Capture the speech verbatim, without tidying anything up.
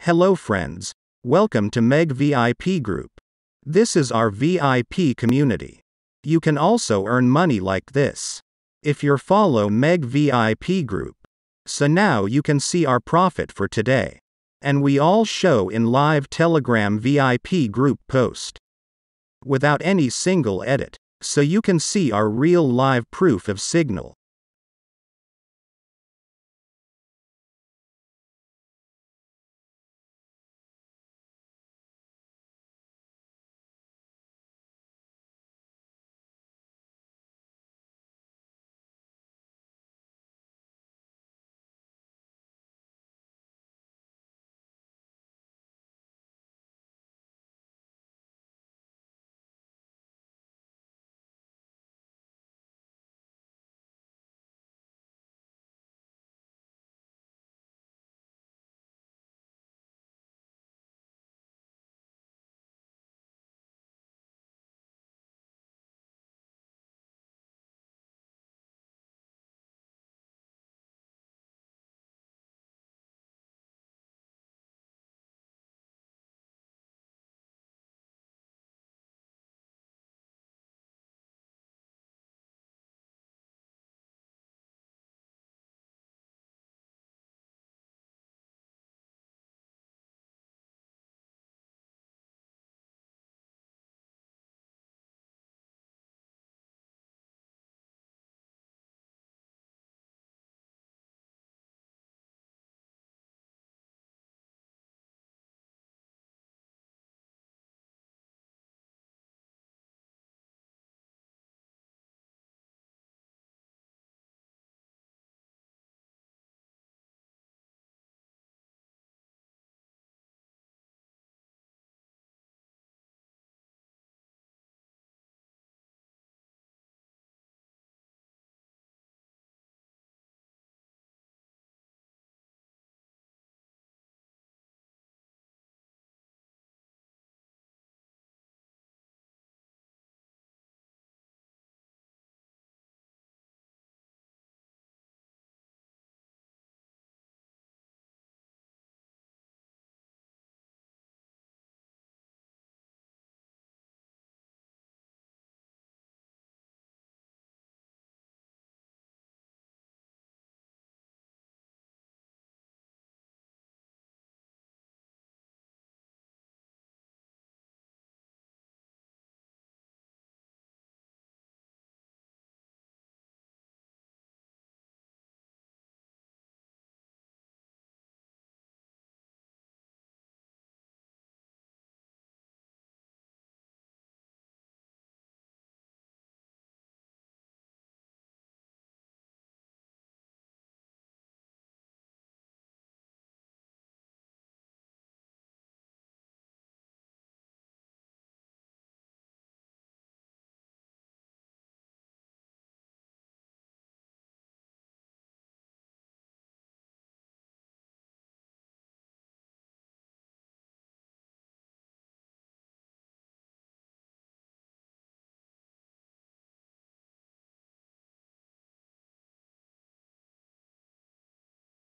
Hello friends. Welcome to Meg V I P Group. This is our V I P community. You can also earn money like this if you follow Meg V I P Group. So now you can see our profit for today. And we all show in live Telegram V I P group post. Without any single edit. So you can see our real live proof of signal.